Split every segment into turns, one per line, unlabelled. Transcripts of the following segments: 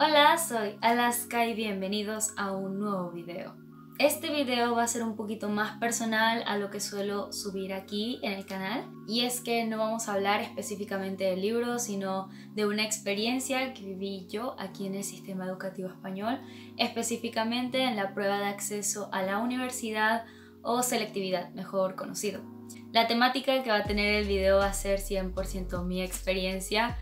Hola, soy Alaska y bienvenidos a un nuevo video. Este video va a ser un poquito más personal a lo que suelo subir aquí en el canal, y es que no vamos a hablar específicamente del libro, sino de una experiencia que viví yo aquí en el sistema educativo español, específicamente en la prueba de acceso a la universidad o selectividad, mejor conocido. La temática que va a tener el video va a ser 100% mi experiencia.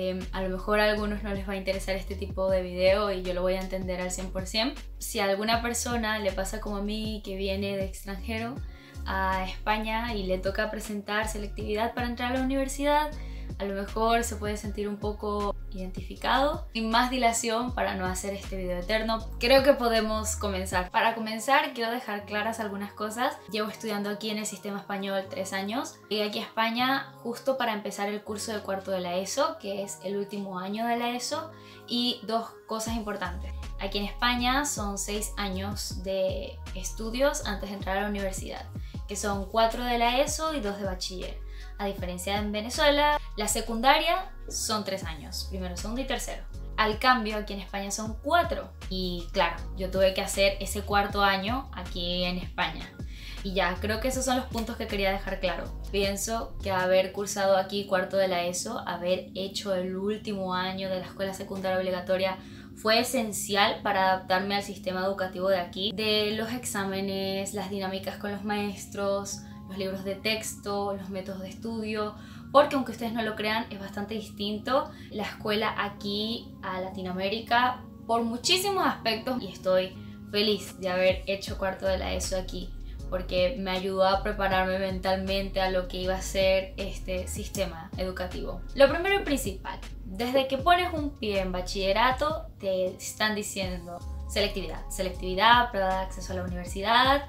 A lo mejor a algunos no les va a interesar este tipo de video y yo lo voy a entender al 100%. Si a alguna persona le pasa como a mí, que viene de extranjero a España y le toca presentar selectividad para entrar a la universidad, a lo mejor se puede sentir un poco identificado. Sin más dilación, para no hacer este video eterno, creo que podemos comenzar. Para comenzar, quiero dejar claras algunas cosas. Llevo estudiando aquí en el sistema español 3 años. Llegué aquí a España justo para empezar el curso de cuarto de la ESO, que es el último año de la ESO, y dos cosas importantes. Aquí en España son 6 años de estudios antes de entrar a la universidad, que son 4 de la ESO y 2 de bachiller. A diferencia de en Venezuela, la secundaria son 3 años, primero, segundo y tercero. Al cambio, aquí en España son 4. Y claro, yo tuve que hacer ese cuarto año aquí en España. Y ya, creo que esos son los puntos que quería dejar claro. Pienso que haber cursado aquí cuarto de la ESO, haber hecho el último año de la escuela secundaria obligatoria, fue esencial para adaptarme al sistema educativo de aquí. De los exámenes, las dinámicas con los maestros, los libros de texto, los métodos de estudio, porque aunque ustedes no lo crean, es bastante distinto la escuela aquí a Latinoamérica por muchísimos aspectos, y estoy feliz de haber hecho cuarto de la ESO aquí, porque me ayudó a prepararme mentalmente a lo que iba a ser este sistema educativo. Lo primero y principal, desde que pones un pie en bachillerato, te están diciendo selectividad, prueba de acceso a la universidad,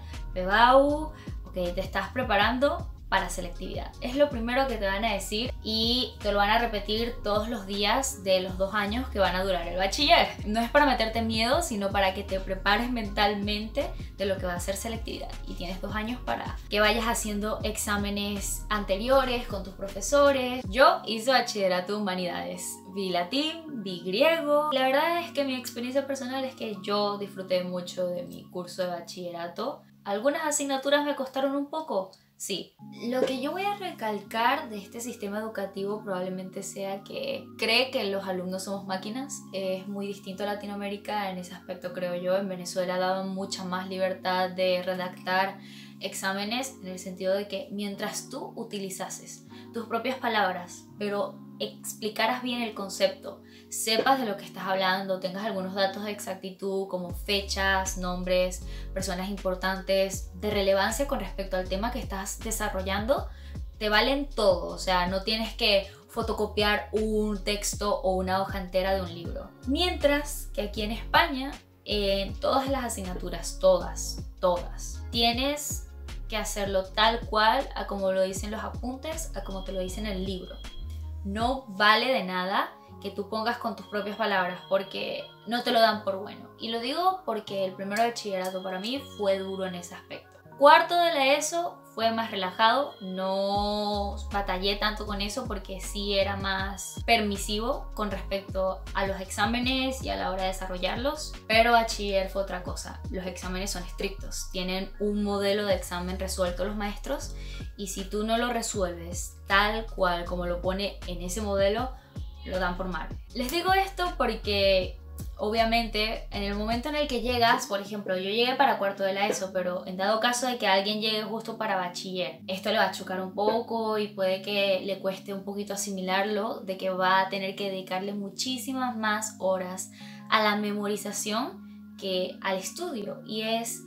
PBAU. Ok, te estás preparando para selectividad. Es lo primero que te van a decir y te lo van a repetir todos los días de los 2 años que van a durar el bachiller. No es para meterte miedo, sino para que te prepares mentalmente de lo que va a ser selectividad. Y tienes 2 años para que vayas haciendo exámenes anteriores con tus profesores. Yo hice bachillerato de humanidades. Vi latín, vi griego. La verdad es que mi experiencia personal es que yo disfruté mucho de mi curso de bachillerato. ¿Algunas asignaturas me costaron un poco? Sí. Lo que yo voy a recalcar de este sistema educativo probablemente sea que cree que los alumnos somos máquinas. Es muy distinto a Latinoamérica en ese aspecto, creo yo. En Venezuela daban mucha más libertad de redactar exámenes, en el sentido de que mientras tú utilizases tus propias palabras, pero explicaras bien el concepto, sepas de lo que estás hablando, tengas algunos datos de exactitud como fechas, nombres, personas importantes de relevancia con respecto al tema que estás desarrollando, te valen todo. O sea, no tienes que fotocopiar un texto o una hoja entera de un libro. Mientras que aquí en España, en todas las asignaturas, todas, tienes que hacerlo tal cual, a como lo dicen los apuntes, a como te lo dicen en el libro. No vale de nada que tú pongas con tus propias palabras, porque no te lo dan por bueno. Y lo digo porque el primero de bachillerato para mí fue duro en ese aspecto. Cuarto de la ESO fue más relajado, no batallé tanto con eso porque sí era más permisivo con respecto a los exámenes y a la hora de desarrollarlos. Pero bachiller fue otra cosa, los exámenes son estrictos, tienen un modelo de examen resuelto los maestros, y si tú no lo resuelves tal cual como lo pone en ese modelo, lo dan por mal. Les digo esto porque obviamente en el momento en el que llegas, por ejemplo, yo llegué para cuarto de la ESO, pero en dado caso de que alguien llegue justo para bachiller, esto le va a chocar un poco y puede que le cueste un poquito asimilarlo, de que va a tener que dedicarle muchísimas más horas a la memorización que al estudio, y es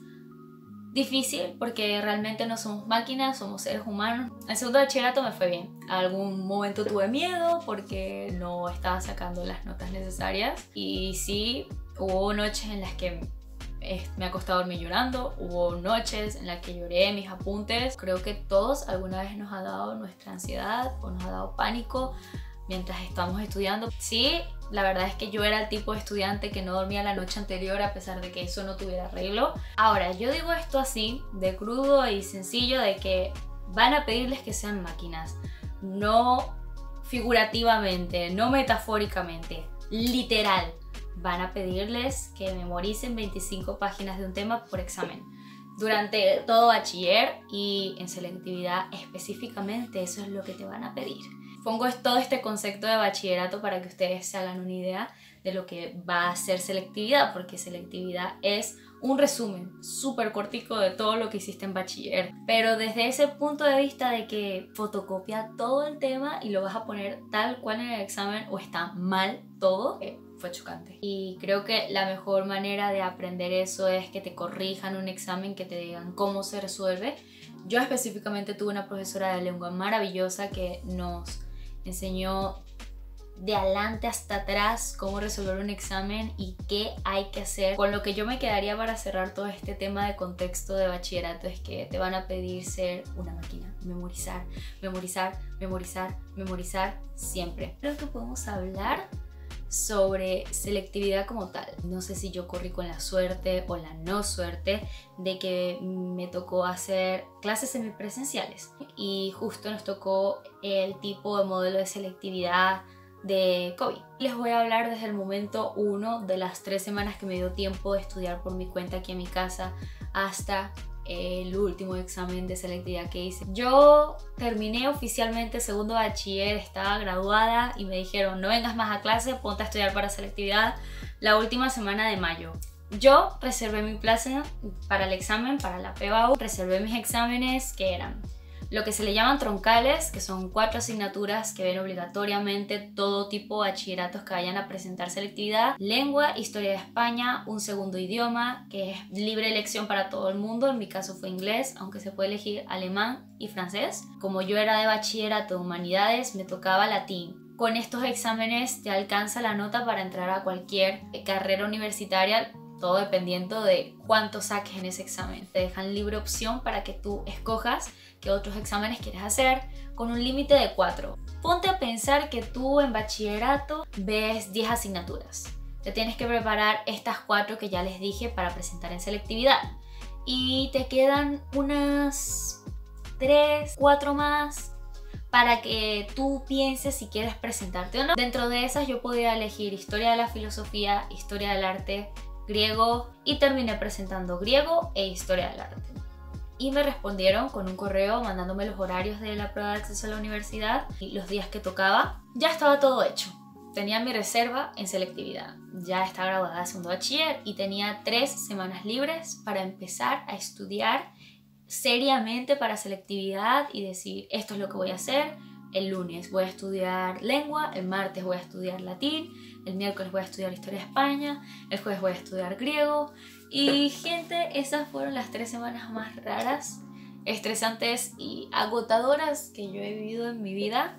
difícil porque realmente no somos máquinas, somos seres humanos. El segundo de bachillerato me fue bien. Algún momento tuve miedo porque no estaba sacando las notas necesarias, y sí, hubo noches en las que me acosté a dormir llorando, hubo noches en las que lloré mis apuntes. Creo que todos alguna vez nos ha dado nuestra ansiedad o nos ha dado pánico mientras estamos estudiando. Sí, la verdad es que yo era el tipo de estudiante que no dormía la noche anterior a pesar de que eso no tuviera arreglo. Ahora, yo digo esto así, de crudo y sencillo, de que van a pedirles que sean máquinas. No figurativamente, no metafóricamente, literal. van a pedirles que memoricen 25 páginas de un tema por examen. Durante todo bachiller y en selectividad específicamente, eso es lo que te van a pedir. Pongo todo este concepto de bachillerato para que ustedes se hagan una idea de lo que va a ser selectividad, porque selectividad es un resumen súper cortico de todo lo que hiciste en bachiller, pero desde ese punto de vista de que fotocopia todo el tema y lo vas a poner tal cual en el examen o está mal todo, fue chocante. Y creo que la mejor manera de aprender eso es que te corrijan un examen, que te digan cómo se resuelve. Yo específicamente tuve una profesora de lengua maravillosa que nos enseñó de adelante hasta atrás cómo resolver un examen y qué hay que hacer. Con lo que yo me quedaría para cerrar todo este tema de contexto de bachillerato es que te van a pedir ser una máquina, memorizar, memorizar, memorizar, memorizar siempre. Creo que podemos hablar sobre selectividad como tal. No sé si yo corrí con la suerte o la no suerte de que me tocó hacer clases semipresenciales y justo nos tocó el tipo de modelo de selectividad de COVID. Les voy a hablar desde el momento 1 de las 3 semanas que me dio tiempo de estudiar por mi cuenta aquí en mi casa hasta el último examen de selectividad que hice. Yo terminé oficialmente segundo bachiller, estaba graduada y me dijeron no vengas más a clase, ponte a estudiar para selectividad la última semana de mayo. Yo reservé mi plaza para el examen, para la PBAU, reservé mis exámenes que eran lo que se le llaman troncales, que son 4 asignaturas que ven obligatoriamente todo tipo de bachilleratos que vayan a presentar selectividad. Lengua, historia de España, un segundo idioma, que es libre elección para todo el mundo. En mi caso fue inglés, aunque se puede elegir alemán y francés. Como yo era de bachillerato de humanidades, me tocaba latín. Con estos exámenes te alcanza la nota para entrar a cualquier carrera universitaria, todo dependiendo de cuánto saques en ese examen. Te dejan libre opción para que tú escojas qué otros exámenes quieres hacer, con un límite de 4. Ponte a pensar que tú en bachillerato ves 10 asignaturas. Te tienes que preparar estas 4 que ya les dije para presentar en selectividad. Y te quedan unas 3, 4 más para que tú pienses si quieres presentarte o no. Dentro de esas yo podía elegir historia de la filosofía, historia del arte, griego, y terminé presentando griego e historia del arte. Y me respondieron con un correo mandándome los horarios de la prueba de acceso a la universidad y los días que tocaba. Ya estaba todo hecho. Tenía mi reserva en selectividad. Ya estaba graduada de segundo bachiller y tenía 3 semanas libres para empezar a estudiar seriamente para selectividad y decir esto es lo que voy a hacer. El lunes voy a estudiar lengua, el martes voy a estudiar latín, el miércoles voy a estudiar historia de España, el jueves voy a estudiar griego. Y gente, esas fueron las 3 semanas más raras, estresantes y agotadoras que yo he vivido en mi vida.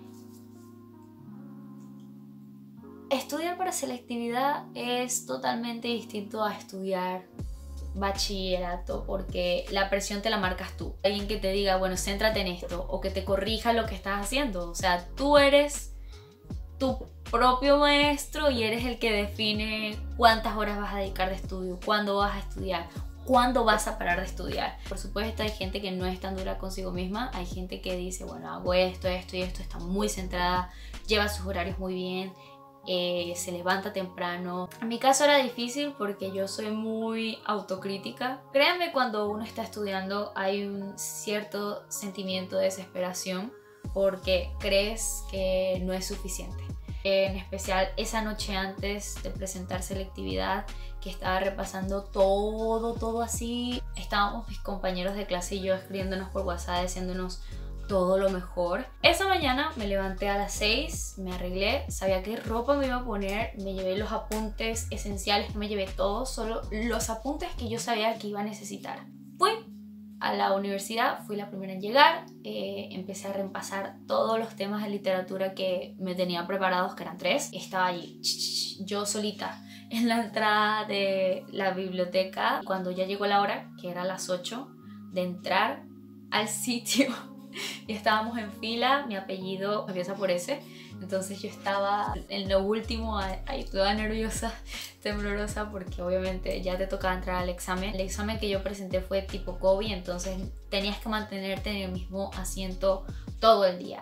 Estudiar para selectividad es totalmente distinto a estudiar bachillerato, porque la presión te la marcas tú. Alguien que te diga, bueno, céntrate en esto, o que te corrija lo que estás haciendo. O sea, tú eres tu propio maestro y eres el que define cuántas horas vas a dedicar de estudio, cuándo vas a estudiar, cuándo vas a parar de estudiar. Por supuesto hay gente que no es tan dura consigo misma, hay gente que dice, bueno, hago esto, esto y esto, está muy centrada, lleva sus horarios muy bien, se levanta temprano. En mi caso era difícil porque yo soy muy autocrítica. Créanme, cuando uno está estudiando hay un cierto sentimiento de desesperación porque crees que no es suficiente. En especial esa noche antes de presentar selectividad, que estaba repasando todo así. Estábamos mis compañeros de clase y yo escribiéndonos por WhatsApp, diciéndonos todo lo mejor. Esa mañana me levanté a las 6, me arreglé, sabía qué ropa me iba a poner, me llevé los apuntes esenciales, no me llevé todo, solo los apuntes que yo sabía que iba a necesitar. Fui a la universidad, fui la primera en llegar, empecé a repasar todos los temas de literatura que me tenía preparados, que eran 3. Estaba allí, yo solita, en la entrada de la biblioteca. Cuando ya llegó la hora, que era las 8, de entrar al sitio, y estábamos en fila, mi apellido empieza por S, entonces yo estaba en lo último, ahí toda nerviosa, temblorosa, porque obviamente ya te tocaba entrar al examen. El examen que yo presenté fue tipo COVID, entonces tenías que mantenerte en el mismo asiento todo el día.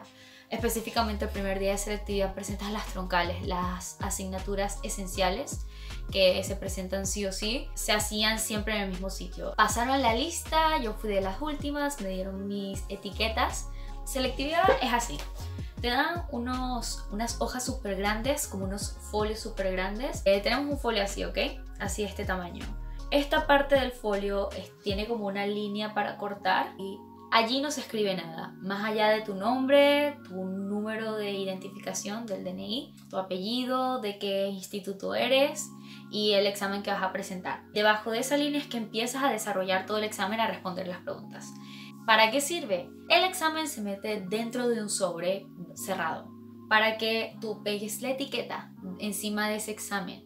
Específicamente el primer día de selectividad presentas las troncales, las asignaturas esenciales que se presentan sí o sí, se hacían siempre en el mismo sitio. Pasaron la lista, yo fui de las últimas, me dieron mis etiquetas. Selectividad es así. Te dan unas hojas súper grandes, como unos folios súper grandes. Tenemos un folio así, ¿ok? Así de este tamaño. Esta parte del folio tiene como una línea para cortar y allí no se escribe nada, más allá de tu nombre, tu número de identificación del DNI, tu apellido, de qué instituto eres y el examen que vas a presentar. Debajo de esa línea es que empiezas a desarrollar todo el examen, a responder las preguntas. ¿Para qué sirve? El examen se mete dentro de un sobre cerrado para que tú pegues la etiqueta encima de ese examen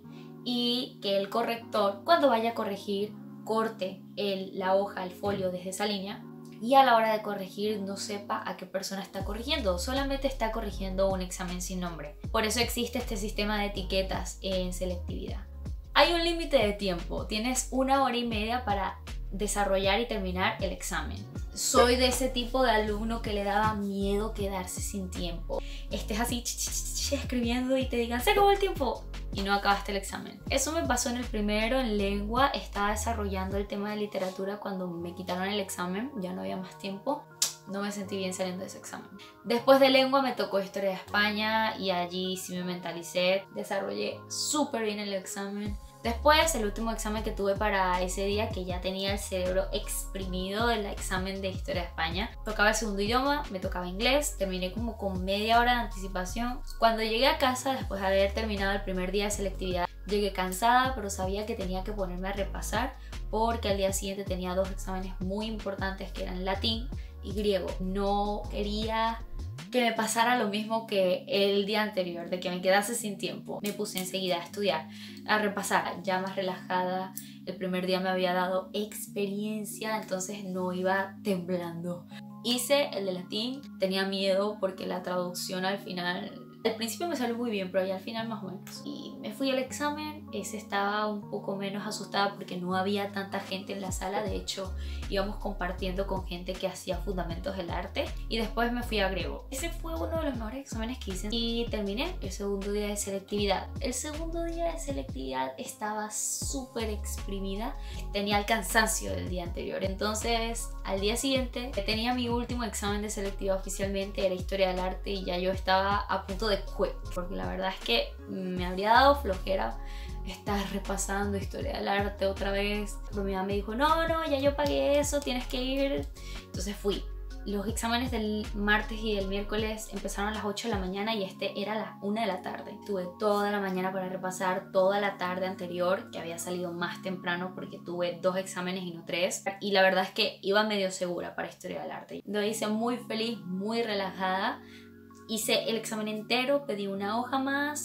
y que el corrector, cuando vaya a corregir, corte la hoja, el folio desde esa línea y a la hora de corregir no sepa a qué persona está corrigiendo, solamente está corrigiendo un examen sin nombre. Por eso existe este sistema de etiquetas en selectividad. Hay un límite de tiempo, tienes 1 hora y media para desarrollar y terminar el examen. Soy de ese tipo de alumno que le daba miedo quedarse sin tiempo. Estés así escribiendo y te digan, se acabó el tiempo y no acabaste el examen. Eso me pasó en el primero, en lengua. Estaba desarrollando el tema de literatura cuando me quitaron el examen, ya no había más tiempo. No me sentí bien saliendo de ese examen. Después de lengua me tocó historia de España y allí sí me mentalicé, desarrollé súper bien el examen. Después, el último examen que tuve para ese día, que ya tenía el cerebro exprimido del examen de Historia de España, tocaba el segundo idioma, me tocaba inglés, terminé como con media hora de anticipación. Cuando llegué a casa, después de haber terminado el primer día de selectividad, llegué cansada, pero sabía que tenía que ponerme a repasar porque al día siguiente tenía 2 exámenes muy importantes que eran latín y griego. No quería que me pasara lo mismo que el día anterior, de que me quedase sin tiempo. Me puse enseguida a estudiar, a repasar, ya más relajada. El primer día me había dado experiencia, entonces no iba temblando. Hice el de latín, tenía miedo porque la traducción al final... Al principio me salió muy bien, pero ya al final más o menos. Y me fui al examen, ese estaba un poco menos asustada porque no había tanta gente en la sala. De hecho, íbamos compartiendo con gente que hacía fundamentos del arte. Y después me fui a griego. Ese fue uno de los mejores exámenes que hice. Y terminé el segundo día de selectividad. El segundo día de selectividad estaba súper exprimida. Tenía el cansancio del día anterior. Entonces, al día siguiente, que tenía mi último examen de selectividad oficialmente, era historia del arte. Y ya yo estaba a punto de porque la verdad es que me habría dado flojera estar repasando historia del arte otra vez. Pero mi mamá me dijo, no, ya yo pagué eso, tienes que ir. Entonces fui. Los exámenes del martes y del miércoles empezaron a las 8 de la mañana y este era a las 1 de la tarde. Tuve toda la mañana para repasar, toda la tarde anterior, que había salido más temprano porque tuve 2 exámenes y no 3. Y la verdad es que iba medio segura para historia del arte. Lo hice muy feliz, muy relajada. Hice el examen entero, pedí una hoja más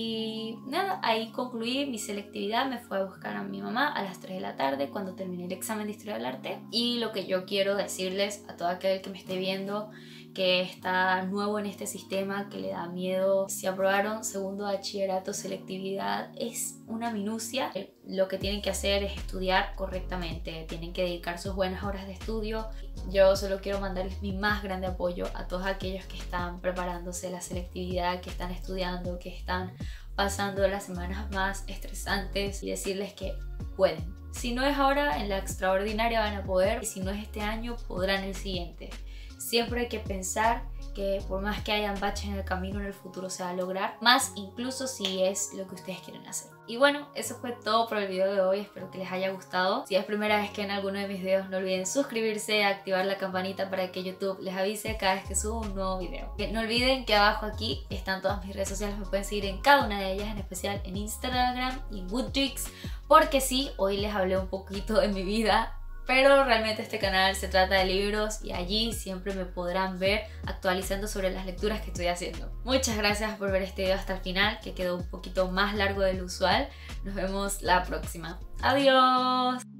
y nada, ahí concluí mi selectividad. Me fue a buscar a mi mamá a las 3 de la tarde cuando terminé el examen de Historia del Arte. Y lo que yo quiero decirles a todo aquel que me esté viendo, que está nuevo en este sistema, que le da miedo, si aprobaron segundo bachillerato, selectividad, es una minucia. Lo que tienen que hacer es estudiar correctamente, tienen que dedicar sus buenas horas de estudio. Yo solo quiero mandarles mi más grande apoyo a todos aquellos que están preparándose la selectividad, que están estudiando, que están pasando las semanas más estresantes y decirles que pueden. Si no es ahora, en la extraordinaria van a poder, y si no es este año, podrán el siguiente. Siempre hay que pensar que por más que hayan baches en el camino, en el futuro se va a lograr, más incluso si es lo que ustedes quieren hacer. Y bueno, eso fue todo por el video de hoy, espero que les haya gustado. Si es primera vez que ven alguno de mis videos, no olviden suscribirse, activar la campanita para que YouTube les avise cada vez que subo un nuevo video. No olviden que abajo aquí están todas mis redes sociales, me pueden seguir en cada una de ellas, en especial en Instagram y Goodreads, porque sí, hoy les hablé un poquito de mi vida, pero realmente este canal se trata de libros y allí siempre me podrán ver actualizando sobre las lecturas que estoy haciendo. Muchas gracias por ver este video hasta el final, que quedó un poquito más largo del usual. Nos vemos la próxima. ¡Adiós!